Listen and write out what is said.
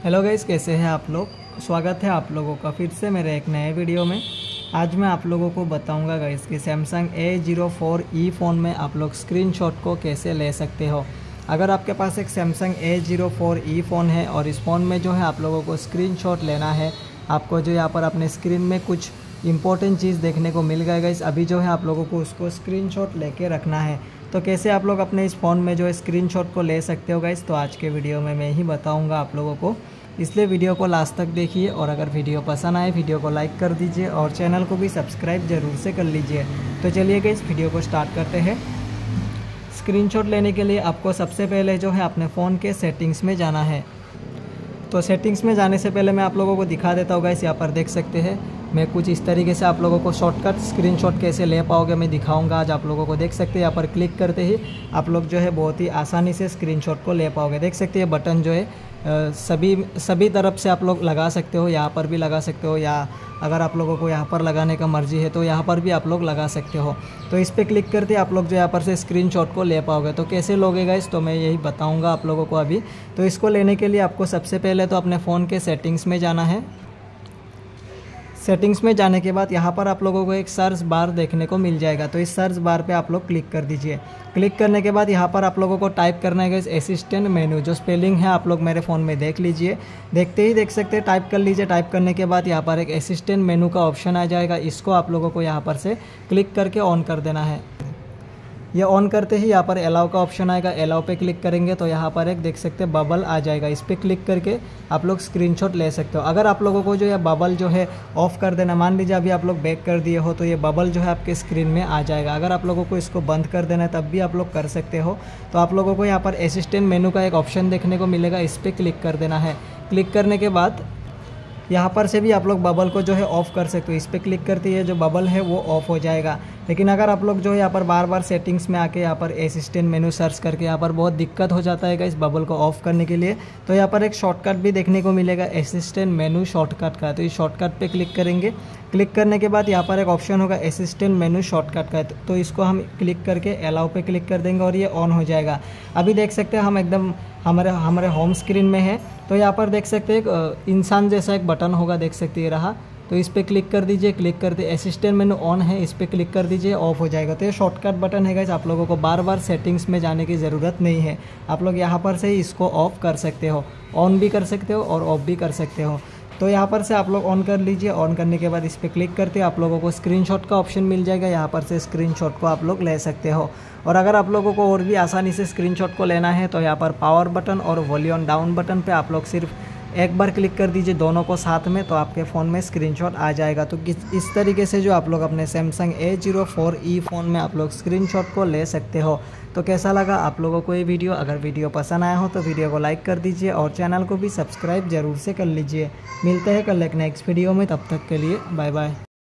Hello guys, कैसे हैं आप लोग। स्वागत है आप लोगों का फिर से मेरे एक नए वीडियो में। आज मैं आप लोगों को बताऊंगा गाइस कि सैमसंग A04e फ़ोन में आप लोग स्क्रीनशॉट को कैसे ले सकते हो। अगर आपके पास एक सैमसंग A04e फ़ोन है और इस फ़ोन में जो है आप लोगों को स्क्रीनशॉट लेना है, आपको जो यहाँ पर अपने स्क्रीन में कुछ इंपॉर्टेंट चीज़ देखने को मिल गया गाइस। अभी जो है आप लोगों को उसको स्क्रीनशॉट लेके रखना है। तो कैसे आप लोग अपने इस फ़ोन में जो है स्क्रीनशॉट को ले सकते हो गाइस, तो आज के वीडियो में मैं ही बताऊंगा आप लोगों को। इसलिए वीडियो को लास्ट तक देखिए और अगर वीडियो पसंद आए वीडियो को लाइक कर दीजिए और चैनल को भी सब्सक्राइब ज़रूर से कर लीजिए। तो चलिए गाइस, वीडियो को स्टार्ट करते हैं। स्क्रीनशॉट लेने के लिए आपको सबसे पहले जो है अपने फ़ोन के सेटिंग्स में जाना है। तो सेटिंग्स में जाने से पहले मैं आप लोगों को दिखा देता हूँ गाइस। यहाँ पर देख सकते हैं मैं कुछ इस तरीके से आप लोगों को शॉर्टकट स्क्रीनशॉट कैसे ले पाओगे मैं दिखाऊंगा आज आप लोगों को। देख सकते हैं यहाँ पर क्लिक करते ही आप लोग जो है बहुत ही आसानी से स्क्रीनशॉट को ले पाओगे। देख सकते हैं बटन जो है सभी तरफ से आप लोग लगा सकते हो। यहाँ पर भी लगा सकते हो, या अगर आप लोगों को यहाँ पर लगाने का मर्जी है तो यहाँ पर भी आप लोग लगा सकते हो। तो इस पर क्लिक करते आप लोग जो यहाँ पर से स्क्रीनशॉट को ले पाओगे। तो कैसे लोगे गाइस, तो मैं यही बताऊँगा आप लोगों को अभी। तो इसको लेने के लिए आपको सबसे पहले तो अपने फ़ोन के सेटिंग्स में जाना है। सेटिंग्स में जाने के बाद यहाँ पर आप लोगों को एक सर्च बार देखने को मिल जाएगा। तो इस सर्च बार पे आप लोग क्लिक कर दीजिए। क्लिक करने के बाद यहाँ पर आप लोगों को टाइप करना है असिस्टेंट मेनू, जो स्पेलिंग है आप लोग मेरे फ़ोन में देख लीजिए। देखते ही देख सकते हैं, टाइप कर लीजिए। टाइप करने के बाद यहाँ पर एक असिस्टेंट मेनू का ऑप्शन आ जाएगा। इसको आप लोगों को यहाँ पर से क्लिक करके ऑन कर देना है। ये ऑन करते ही यहाँ पर अलाउ का ऑप्शन आएगा। अलाउ पे क्लिक करेंगे तो यहाँ पर एक देख सकते हैं बबल आ जाएगा। इस पर क्लिक करके आप लोग स्क्रीनशॉट ले सकते हो। अगर आप लोगों को जो है बबल जो है ऑफ कर देना, मान लीजिए अभी आप लोग बैक कर दिए हो तो ये बबल जो है आपके स्क्रीन में आ जाएगा। अगर आप लोगों को इसको बंद कर देना है तब भी आप लोग कर सकते हो। तो आप लोगों को यहाँ पर असिस्टेंट मेनू का एक ऑप्शन देखने को मिलेगा, इस पर क्लिक कर देना है। क्लिक करने के बाद यहाँ पर से भी आप लोग बबल को जो है ऑफ़ कर सकते हो। इस पर क्लिक करते ही जो बबल है वो ऑफ़ हो जाएगा। लेकिन अगर आप लोग जो है यहाँ पर बार बार सेटिंग्स में आके यहाँ पर असिस्टेंट मेनू सर्च करके यहाँ पर बहुत दिक्कत हो जाता है इस बबल को ऑफ़ करने के लिए, तो यहाँ पर एक शॉर्टकट भी देखने को मिलेगा असिस्टेंट मेनू शॉर्टकट का। तो इस शॉर्टकट पे क्लिक करेंगे। क्लिक करने के बाद यहाँ पर एक ऑप्शन होगा असिस्टेंट मेनू शॉर्टकट का, तो इसको हम क्लिक करके अलाउ पे क्लिक कर देंगे और ये ऑन हो जाएगा। अभी देख सकते हैं हम एकदम हमारे होम स्क्रीन में है। तो यहाँ पर देख सकते हैं एक इंसान जैसा एक बटन होगा, देख सकते हैं रहा। तो इस पर क्लिक कर दीजिए। क्लिक करते असिस्टेंट मेनू ऑन है, इस पर क्लिक कर दीजिए, ऑफ हो जाएगा। तो ये शॉर्टकट बटन है गाइस, आप लोगों को बार बार सेटिंग्स में जाने की ज़रूरत नहीं है। आप लोग यहाँ पर से ही इसको ऑफ कर सकते हो, ऑन भी कर सकते हो और ऑफ भी कर सकते हो। तो यहाँ पर से आप लोग ऑन कर लीजिए। ऑन करने के बाद इस पर क्लिक करते आप लोगों को स्क्रीनशॉट का ऑप्शन मिल जाएगा। यहाँ पर से स्क्रीनशॉट को आप लोग ले सकते हो। और अगर आप लोगों को और भी आसानी से स्क्रीनशॉट को लेना है तो यहाँ पर पावर बटन और वॉल्यूम डाउन बटन पे आप लोग सिर्फ एक बार क्लिक कर दीजिए, दोनों को साथ में, तो आपके फ़ोन में स्क्रीनशॉट आ जाएगा। तो इस तरीके से जो आप लोग अपने सैमसंग A04e फ़ोन में आप लोग स्क्रीनशॉट को ले सकते हो। तो कैसा लगा आप लोगों को ये वीडियो? अगर वीडियो पसंद आया हो तो वीडियो को लाइक कर दीजिए और चैनल को भी सब्सक्राइब ज़रूर से कर लीजिए। मिलते हैं कल एक नेक्स्ट वीडियो में, तब तक के लिए बाय बाय।